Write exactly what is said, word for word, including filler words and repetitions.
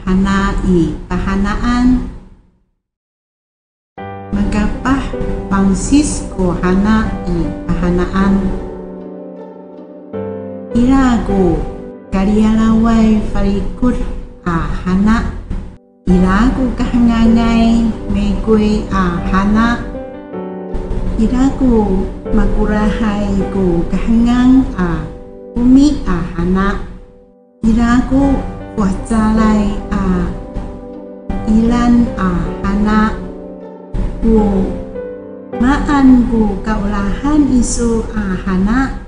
hana i kahanaan. Magapah pangsis ko hana i kahanaan. Ilago karialaway farikut a hana. Ilago kahangangay megoy a hana. Ilago magurahay ko kahangang a umi a hana. Ilago wajalay a ilan a hana. Ku maan ku kaulahan isu a hana.